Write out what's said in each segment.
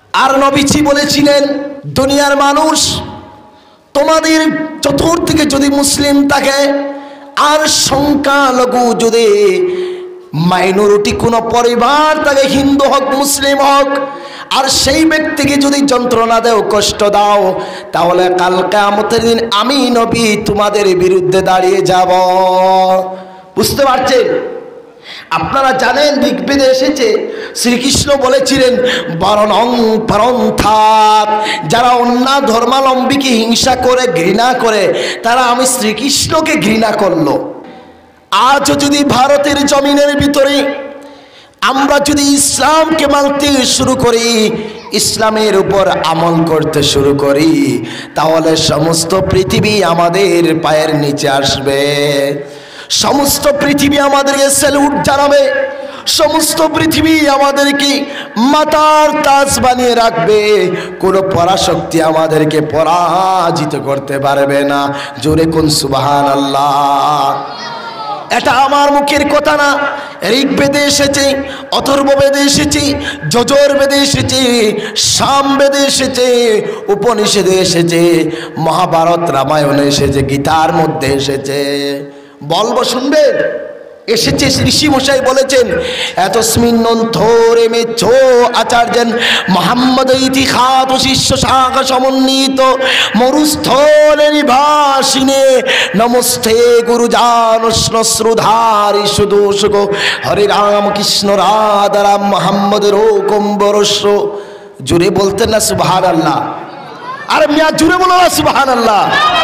আর নবীজি বলেছিলেন, দুনিয়ার মানুষ তোমাদের চতুর্দিকে যদি মুসলিম থাকে আর সংখ্যালঘু যদি মাইনরিটি কোনো পরিবার থাকে, হিন্দু হোক মুসলিম হোক, আর সেই ব্যক্তিকে যদি যন্ত্রণা দাও, কষ্ট দাও, তাহলে কাল কিয়ামতের দিন আমি নবী তোমাদের বিরুদ্ধে দাঁড়িয়ে যাব। বুঝতে পারছেন? আপনারা জানেন ঋগ্বেদে এসেছে, শ্রীকৃষ্ণ বলেছিলেন বরণং পরন্থাৎ, যারা অন্য ধর্মাবলম্বীকে হিংসা করে ঘৃণা করে তারা আমি শ্রীকৃষ্ণকে ঘৃণা করলো। আজও যদি ভারতের জমিনের ভিতরে আমরা যদি ইসলামকে মানতে শুরু করি, ইসলামের উপর আমল করতে শুরু করি, তাহলে সমস্ত পৃথিবী আমাদের পায়ের নিচে আসবে, সমস্ত পৃথিবী আমাদেরকে স্যালুট জানাবে, সমস্ত পৃথিবী আমাদেরকে মাতার তাজ বানিয়ে রাখবে, কোনো পরাশক্তি আমাদেরকে পরাজিত করতে পারবে না। জোরে কোন সুবহানাল্লাহ। এটা আমার মুখের কথা না, ঋগ্বেদে এসেছে, অথর্ববেদে এসেছে, যজুর্বেদে এসেছে, সামবেদে এসেছে, উপনিষদে এসেছে, মহাভারত রামায়ণে এসেছে, গীতার মধ্যে এসেছে। বলবো শুনবেন? এসেছে, ঋষি মশাই বলেছেন, এতস্মিন্নন্থরে মেচ্ছো আচার্যেন মোহাম্মদ ইতিহাত শিষ্য শাখা সমন্বিত মরুস্থলে নিভাসিনে নমস্তে গুরুজানশ্রুধারি সুদোষক হরে রাম কৃষ্ণ রাধা রাম মোহাম্মদের কম্বরস্য। জুড়ে বলতেন না সুবহানাল্লাহ? আর মিয়া জুড়ে বলো না সুবহানাল্লাহ?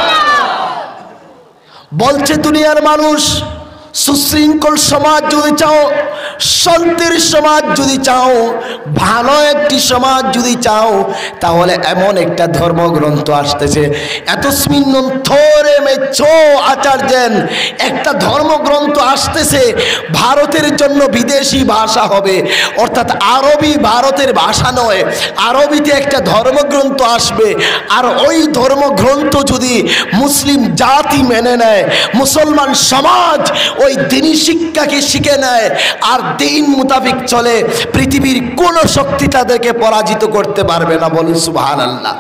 বলছে দুনিয়ার মানুষ সুশৃঙ্খল সমাজ যদি চাও, শান্তির সমাজ যদি চাও, ভালো একটি সমাজ যদি চাও, তাহলে এমন একটা ধর্মগ্রন্থ আসতেছে, এতস্মিন্নন্থরে মেচ্ছো আচার্যেন, একটা ধর্মগ্রন্থ আসতেছে, ভারতের জন্য বিদেশি ভাষা হবে, অর্থাৎ আরবি ভারতের ভাষা নয়, আরবিতে একটা ধর্মগ্রন্থ আসবে। আর ওই ধর্মগ্রন্থ যদি মুসলিম জাতি মেনে নেয়, মুসলমান সমাজ ওই দিনী শিক্ষাকে শিখে নেয় আর দিন মোতাবেক চলে, পৃথিবীর কোন শক্তি তাদেরকে পরাজিত করতে পারবে না। বলুন সুবহানাল্লাহ।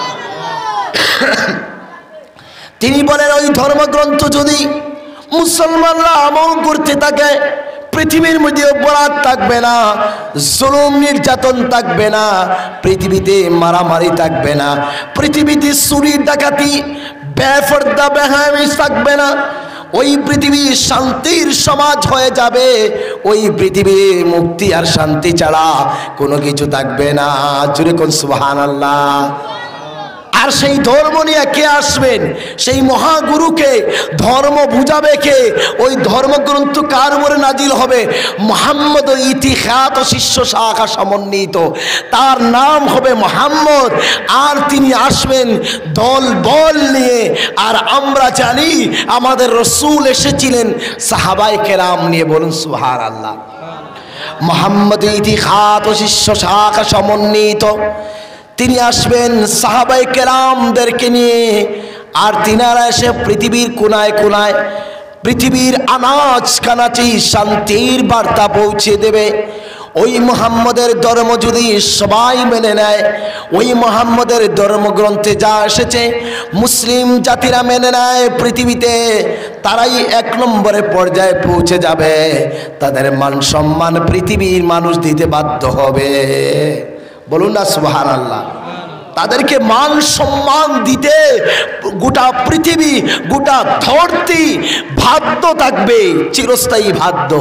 তিনি বলেন, ওই ধর্মগ্রন্থ যদি মুসলমানরা আমল করতে থাকে, পৃথিবীর মধ্যে অপরাধ থাকবে না, জুলুম নির্যাতন থাকবে না, পৃথিবীতে মারামারি থাকবে না, পৃথিবীতে চুরি ডাকাতি বেপরদা বেহায়ামি থাকবে না, ওই পৃথিবী শান্তির সমাজ হয়ে যাবে, ওই পৃথিবী মুক্তি আর শান্তি ছাড়া কোনো কিছু থাকবে না। জুড়ে কোন সুবহানাল্লাহ। আর সেই ধর্ম নিয়ে কে আসবেন? সেই মহাগুরুকে। ধর্ম বুঝাবে কে? ওই ধর্মগ্রন্থ কার উপরে নাজিল হবে? মুহাম্মদ ইতিহাত শিষ্য শাখা সমন্বিত, তার নাম হবে মুহাম্মদ। আর তিনি আসবেন দল বল নিয়ে। আর আমরা জানি আমাদের রাসূল এসেছিলেন সাহাবায়ে কেরাম নিয়ে। বলুন সুবহানাল্লাহ। মুহাম্মদ ইতিহাত শিষ্য শাখা সমন্বিত, তিনি আসবেন সাহাবায়ে কেরামদেরকে নিয়ে। আর তিনারা এসে পৃথিবীর কোনায় কোনায়, পৃথিবীর আনাচ কানাচে শান্তির বার্তা পৌঁছে দেবে। ওই মুহাম্মদের ধর্ম যদি সবাই মেনে নেয়, ওই মুহাম্মদের ধর্মগ্রন্থে যা এসেছে মুসলিম জাতিরা মেনে নেয়, পৃথিবীতে তারাই এক নম্বরে পর্যায়ে পৌঁছে যাবে। তাদের মান সম্মান পৃথিবীর মানুষ দিতে বাধ্য হবে। বলুন না সুবহানাল্লাহ। তাদেরকে মান সম্মান দিতে গোটা পৃথিবী, গোটা ধরতি বাধ্য থাকবে, চিরস্থায়ী বাধ্য।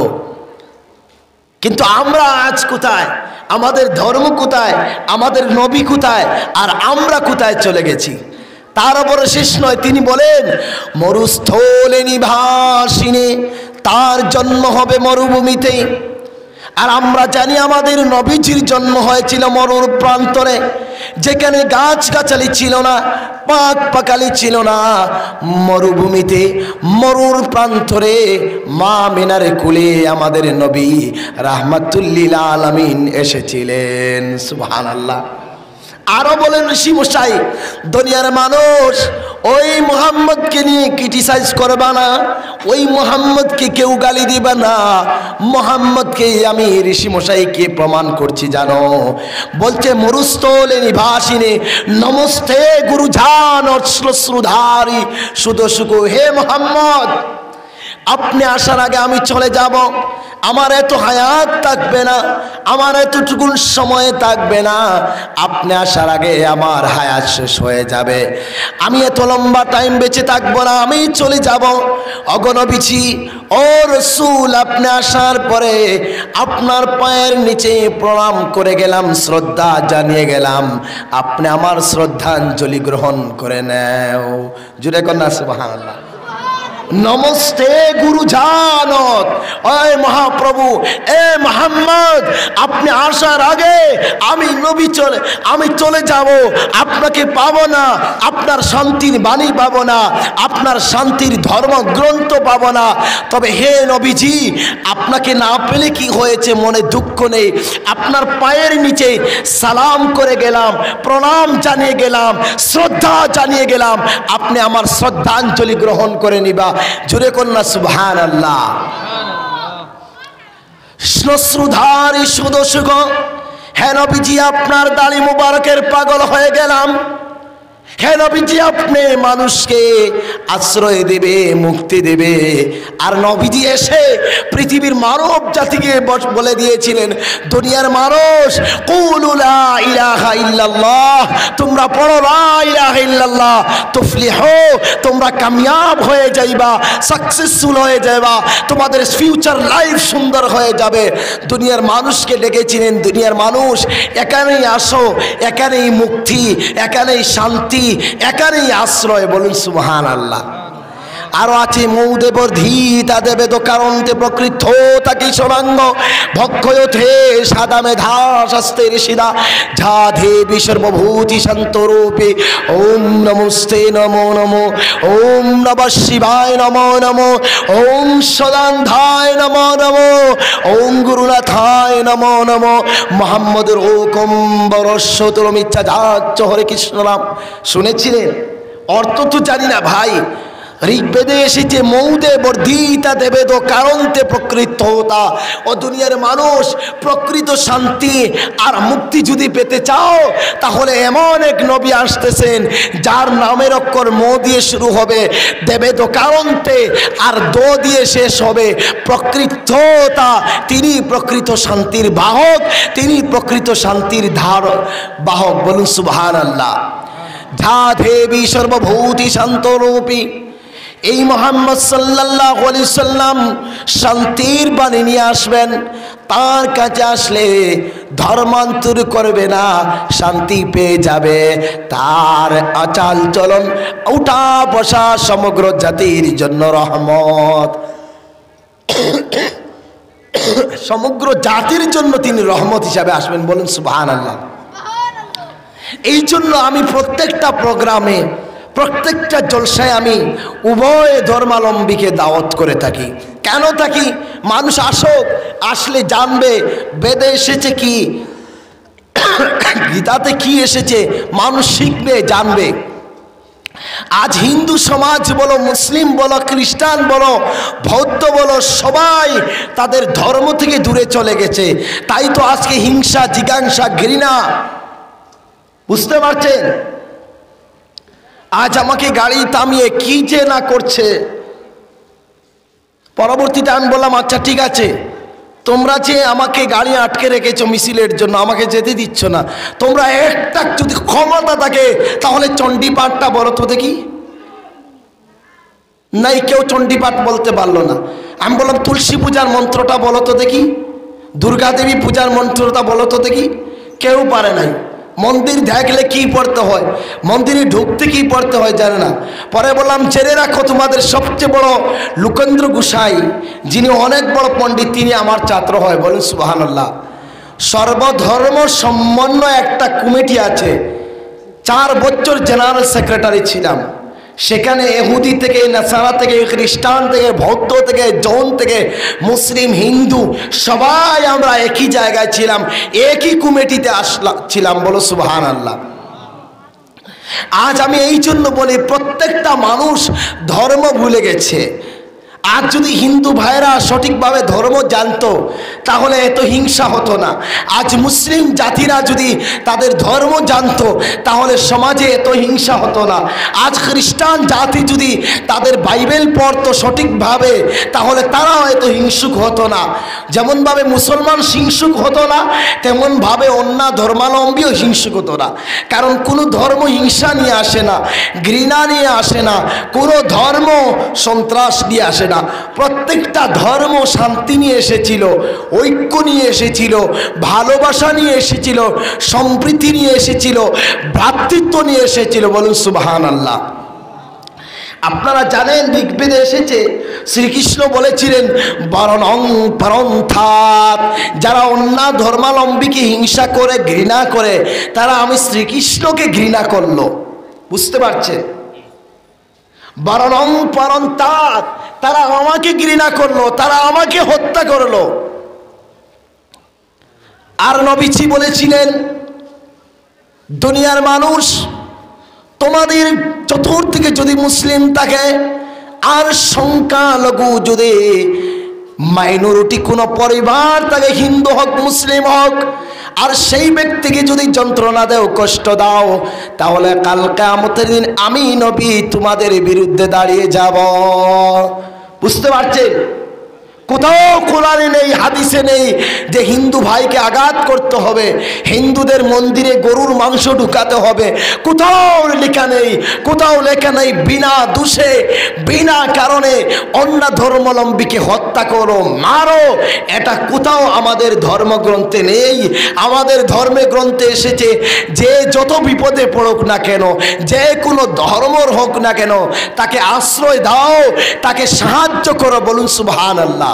কিন্তু আমরা আজ কোথায়? আমাদের ধর্ম কোথায়? আমাদের নবী কোথায়? আর আমরা কোথায় চলে গেছি? তার উপরে শেষ নয়, তিনি বলেন মরুস্থলে নিভাসিনে, তার জন্ম হবে মরুভূমিতে। আর আমরা জানি আমাদের নবীজির জন্ম হয়েছিল মরুর প্রান্তরে, যেখানে গাছগাছালি ছিল না, পাক পাকালি ছিল না, মরুভূমিতে মরুর প্রান্তরে মা মিনার কুলে আমাদের নবী রাহমাতুল লিল আলামিন এসেছিলেন। সুবহানাল্লাহ। আরো বলেন ঋষি মশাই, দুনিয়ার মানুষ ওই মুহাম্মদকে নিয়ে ক্রিটিসাইজ করবা না, ওই মোহাম্মদকে কেউ গালি দিবে না। মোহাম্মদকে আমি ঋষি মশাইকে প্রমাণ করছি জানো, বলছে মরুস্থলে নিবাসিনী নমস্তে গুরুজান অশ্রুধারী সুদোষুকু, হে মোহাম্মদ আপনি আসার আগে আমি চলে যাব, আমার এত হায়াত থাকবে না, আমার এতটুকুন সময় থাকবে না, আপনি আসার আগে আমার হায়াত শেষ হয়ে যাবে, আমি এত লম্বা টাইম বেঁচে থাকবো না, আমি চলে যাব। অগণবিছি ও রসুল, আপনি আসার পরে আপনার পায়ের নিচে প্রণাম করে গেলাম, শ্রদ্ধা জানিয়ে গেলাম, আপনি আমার শ্রদ্ধাঞ্জলি গ্রহণ করে নেও। জুড়ে কন্যা সুবহানাল্লাহ। নমস্তে গুরুজানত, ওই মহাপ্রভু এ মোহাম্মদ আপনি আসার আগে আমি চলে যাব, আপনাকে পাবো না, আপনার শান্তির বাণী পাবো না, আপনার শান্তির ধর্মগ্রন্থ পাবো না, তবে হে নবীজি আপনাকে না পেলে কি হয়েছে, মনে দুঃখ নেই, আপনার পায়ের নিচে সালাম করে গেলাম, প্রণাম জানিয়ে গেলাম, শ্রদ্ধা জানিয়ে গেলাম, আপনি আমার শ্রদ্ধাঞ্জলি গ্রহণ করে নিবা। জোরে কন্যা সুবহানাল্লাহ। শ্রুধারী সুদোষগ, হে নবীজি আপনার দাড়ি মুবারকের পাগল হয়ে গেলাম, হে নবীজি আপনি মানুষকে আশ্রয় দেবে, মুক্তি দেবে। আর নবীজি এসে পৃথিবীর মানব জাতিকে বলে দিয়েছিলেন, দুনিয়ার মানুষ কুলু লা ইলাহা ইল্লাল্লাহ, তোমরা পড়ো লা ইলাহা ইল্লাল্লাহ তুফলিহু, তোমরা কামিয়াব হয়ে যাইবা, সাকসেসফুল হয়ে যাইবা, তোমাদের ফিউচার লাইফ সুন্দর হয়ে যাবে। দুনিয়ার মানুষকে ডেকেছিলেন, দুনিয়ার মানুষ এখানেই আসো, এখানেই মুক্তি, এখানেই শান্তি, একারই আশ্রয়। বলুন সুবহানাল্লাহ। আরো আছে মৌদেব ধীতা দেবে তো কারণতে প্রকৃত তাকি সরাঙ্গ ভক্ষয়থে সাদা মেধা শাস্তের সিদা যা দেবী সর্বভূতি শান্তরূপে। ওম নমস্তে নমো নমো, ওম নমঃ শিবায় নমো নমো, ওম সদান্ধায় নমো নমো, ওম গুরুনাথায় নমো নমো, মোহাম্মদের ওকম বরস্বতরম ইচ্ছা যাচ্ছ হরে কৃষ্ণ নাম। শুনেছিলেন? অর্থ তো জানি না ভাই। ঋগ্বেদে এসেছে মৌদে বর্ধিতা দেবে তো কারণতে প্রকৃততা। ও দুনিয়ার মানুষ, প্রকৃত শান্তি আর মুক্তি যদি পেতে চাও তাহলে এমন এক নবী আসতেছেন যার নামের অক্ষর মো দিয়ে শুরু হবে, দেবে তো কারণতে আর দো দিয়ে শেষ হবে প্রকৃততা। তিনি প্রকৃত শান্তির বাহক, তিনি প্রকৃত শান্তির বাহক। বলুন সুবহানাল্লাহ। যা দেবী সর্বভূতি শান্তরূপী। এই মুহাম্মদ সাল্লাল্লাহু আলাইহি সাল্লাম শান্তির বাণী নিয়ে আসবেন। তার কাছে আসলে ধর্মান্তর করবে না, শান্তি পেয়ে যাবে। তার আচাল চলন, উঠা বসা সমগ্র জাতির জন্য রহমত। সমগ্র জাতির জন্য তিনি রহমত হিসাবে আসবেন। বলুন সুবহানাল্লাহ। এই জন্য আমি প্রত্যেকটা প্রোগ্রামে, প্রত্যেকটা জলসায় আমি উভয় ধর্মাবলম্বীকে দাওয়াত করে থাকি। কেন থাকি? মানুষ আসুক, আসলে জানবে বেদে এসেছে কি, গীতাতে কি এসেছে, মানুষ শিখবে, জানবে। আজ হিন্দু সমাজ বলো, মুসলিম বলো, খ্রিস্টান বলো, বৌদ্ধ বলো, সবাই তাদের ধর্ম থেকে দূরে চলে গেছে। তাই তো আজকে হিংসা, জিজ্ঞাসা, ঘৃণা। বুঝতে পারছেন? আজ আমাকে গাড়ি থামিয়ে কি যে না করছে। পরবর্তীতে আমি বললাম, আচ্ছা ঠিক আছে, তোমরা যে আমাকে গাড়ি আটকে রেখেছো মিছিলের জন্য, আমাকে যেতে দিচ্ছ না, তোমরা একটা যদি ক্ষমতা থাকে তাহলে চণ্ডীপাঠটা বলো তো দেখি। নাই, কেউ চণ্ডীপাঠ বলতে পারলো না। আমি বললাম তুলসী পূজার মন্ত্রটা বলো তো দেখি, দুর্গা দেবী পূজার মন্ত্রটা বলো তো দেখি। কেউ পারে নাই। মন্দির দেখলে কি পড়তে হয়, মন্দিরে ঢুকতে কি পড়তে হয় জানে না। পরে বললাম জেনে রাখো, তোমাদের সবচেয়ে বড় লোকেন্দ্র গোসাই, যিনি অনেক বড় পণ্ডিত, তিনি আমার ছাত্র হয়। বলুন সুবহানাল্লাহ। সর্বধর্ম সমন্বয় একটা কমিটি আছে, 4 বছর জেনারেল সেক্রেটারি ছিলাম। সেখানে ইহুদি থেকে, নাসারা থেকে, খ্রিস্টান থেকে, বৌদ্ধ থেকে, জৈন থেকে, মুসলিম, হিন্দু সবাই আমরা একই জায়গায় ছিলাম, একই কমিটিতে ছিলাম। বলো সুবহানাল্লাহ। আজ আমি এই জন্য বলি, প্রত্যেকটা মানুষ ধর্ম ভুলে গেছে। আজ যদি হিন্দু ভাইরা সঠিকভাবে ধর্ম জানতো তাহলে এত হিংসা হতো না। আজ মুসলিম জাতিরা যদি তাদের ধর্ম জানতো তাহলে সমাজে এত হিংসা হতো না। আজ খ্রিস্টান জাতি যদি তাদের বাইবেল পড়তো সঠিকভাবে তাহলে তারাও এত হিংসুক হতো না। যেমনভাবে মুসলমান হিংসুক হতো না তেমনভাবে অন্য ধর্মাবলম্বীও হিংসুক হতো না। কারণ কোনো ধর্ম হিংসা নিয়ে আসে না, ঘৃণা নিয়ে আসে না, কোনো ধর্ম সন্ত্রাস নিয়ে আসে না। প্রত্যেকটা ধর্ম শান্তি নিয়ে এসেছিল, ঐক্য নিয়ে এসেছিল, ভালোবাসা নিয়ে এসেছিল, সম্প্রীতি নিয়ে এসেছিল, ভ্রাতৃত্ব নিয়ে এসেছিল। বলুন সুবহানাল্লাহ। আপনারা জানেন ঋগ্বেদে এসেছে, শ্রীকৃষ্ণ বলেছিলেন বরণং পরন্থাৎ, যারা অন্য ধর্মাবলম্বীকে হিংসা করে ঘৃণা করে তারা আমি শ্রীকৃষ্ণকে ঘৃণা করলো। বুঝতে পারছেন? বরণং পরন্থাৎ, তারা আমাকে ঘৃণা করলো, তারা আমাকে হত্যা করলো। আর নবীজি বলেছিলেন দুনিয়ার মানুষ তোমাদের চতুর্দিকে যদি মুসলিম থাকে আর সংখ্যালঘু যদি মাইনরিটি কোনো পরিবার থাকে, হিন্দু হোক মুসলিম হোক, আর সেই ব্যক্তিকে যদি যন্ত্রণা দাও, কষ্ট দাও, তাহলে কাল কিয়ামতের দিন আমি নবী তোমাদের বিরুদ্ধে দাঁড়িয়ে যাব। বুঝতে পারছেন? কোথাও কোরআনে নেই, হাদিসে নেই যে হিন্দু ভাইকে আঘাত করতে হবে, হিন্দুদের মন্দিরে গরুর মাংস ঢুকাতে হবে। কোথাও লেখা নেই, কোথাও লেখা নেই বিনা দোষে বিনা কারণে অন্য ধর্মাবলম্বীকে হত্যা করো, মারো। এটা কোথাও আমাদের ধর্মগ্রন্থে নেই। আমাদের ধর্মে গ্রন্থে এসেছে যে যত বিপদে পড়ুক না কেন, যে কোনো ধর্মর হোক না কেন, তাকে আশ্রয় দাও, তাকে সাহায্য করো। বলুন সুবহানাল্লাহ।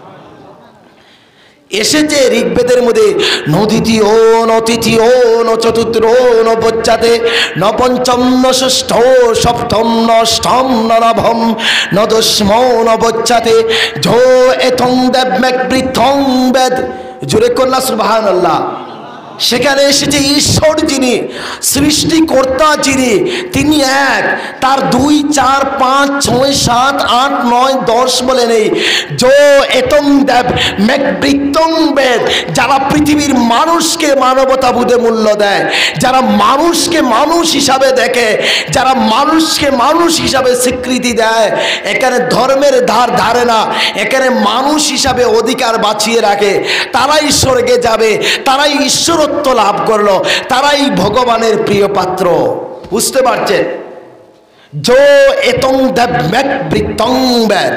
এসেছে ঋগ্বেদের মধ্যে নদীতি ও নতিথি ও ন চতুর্থ ন পঞ্চাতে ন পঞ্চম ন ষষ্ঠ সপ্তম নষ্টম ন নবম ন দশম ন বচ্চাতে ঝো এথং দেবমেক বৃথং বেদ। জোরে কন্যা সুবহানাল্লাহ। সেখানে এসেছে ঈশ্বর যিনি সৃষ্টিকর্তা, যিনি তিনি এক, তার 2 4 5 6 7 8 9 10 বলে নেই। জো এতং দেব মেকবৃত্তং বেদ, যারা পৃথিবীর মানুষকে মানবতা বুঝে মূল্য দেয়, যারা মানুষকে মানুষ হিসাবে দেখে, যারা মানুষকে মানুষ হিসাবে স্বীকৃতি দেয়, এখানে ধর্মের ধার ধারে না, এখানে মানুষ হিসাবে অধিকার বাঁচিয়ে রাখে, তারাই স্বর্গে যাবে, তারাই ঈশ্বর লাভ করলো, তারাই ভগবানের প্রিয় পাত্র। বুঝতে পারছেন? জো এতং দেবমেক বৃত্তং বেদ।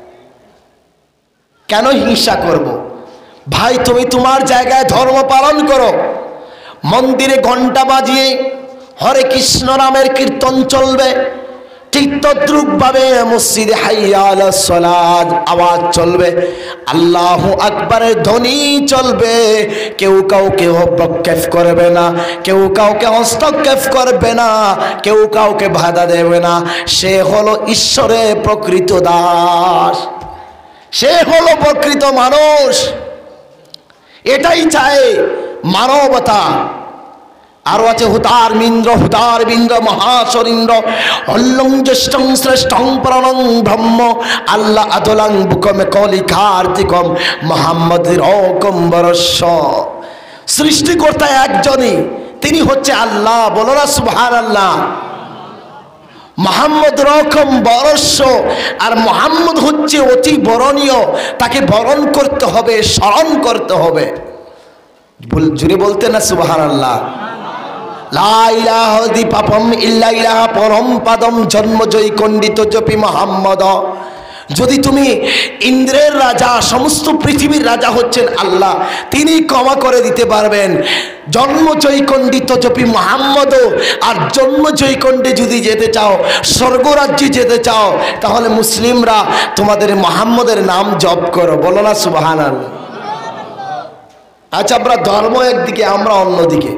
কেন হিংসা করব? ভাই তুমি তোমার জায়গায় ধর্ম পালন করো, মন্দিরে ঘন্টা বাজিয়ে হরে কৃষ্ণ নামের কীর্তন চলবে, ঠিক তদ্রূপভাবে মসজিদে হাইয়া আলাস সালাত আওয়াজ চলবে, আল্লাহু আকবারের ধ্বনি চলবে। কেউ কাউকে হস্তক্ষেপ করবে না, কেউ কাউকে হস্তক্ষেপ করবে না, কেউ কাউকে বাধা দেবে না। সে হলো ঈশ্বরের প্রকৃত দাস, সে হলো প্রকৃত মানুষ। এটাই চায় মানবতা। আরো আছে হুতার বিন্দ্র মহাশরীন্দ্র অল্লং জ্যেষ্ঠং শ্রেষ্ঠং প্রণং ব্রহ্ম আল্লাহ আদলাং বুকমে কলি কার্তিকম মোহাম্মদের অকম্বরস্য। সৃষ্টিকর্তা একজনই, তিনি হচ্ছে আল্লাহ। বলো না সুবহানাল্লাহ। মোহাম্মদ রকম বরস্য, আর মোহাম্মদ হচ্ছে অতি বরণীয়, তাকে বরণ করতে হবে, স্মরণ করতে হবে। জুড়ে বলতে না সুবহানাল্লাহ। লা ইলাহা দি পাপম ইল্লা ইলাহা পরম পাদম জন্মজয়ী কণ্ডিত জপি মোহাম্মদ। যদি তুমি ইন্দ্রের রাজা, সমস্ত পৃথিবীর রাজা হচ্ছেন আল্লাহ, তিনি ক্ষমা করে দিতে পারবেন। জন্মজয়ী কণ্ডিত জপি মোহাম্মদ। আর জন্মজয়ী কণ্ডে যদি যেতে চাও, স্বর্গরাজ্যে যেতে চাও, তাহলে মুসলিমরা তোমাদের মোহাম্মদের নাম জপ করো। বলো না সুবহানাল্লাহ। আচ্ছা, আমরা ধর্ম একদিকে, আমরা অন্যদিকে।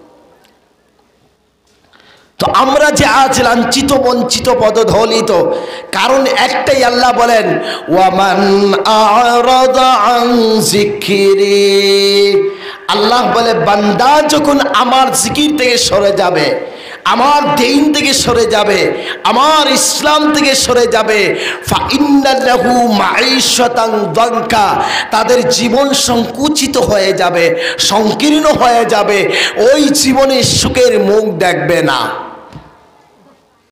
তো আমরা যে আজ লাঞ্ছিত বঞ্চিত পদধলিত, কারণ একটাই, আল্লাহ বলেন ওয়ামান আরাদা আন যিকরি। আল্লাহ বলে বান্দা যখন আমার জিকির থেকে সরে যাবে, আমার দ্বীন থেকে সরে যাবে, আমার ইসলাম থেকে সরে যাবে, ফাইন্নাল্লাহু মাঈশাতান দানকা, তাদের জীবন সংকুচিত হয়ে যাবে, সংকীর্ণ হয়ে যাবে, ওই জীবনে সুখের মুখ দেখবে না।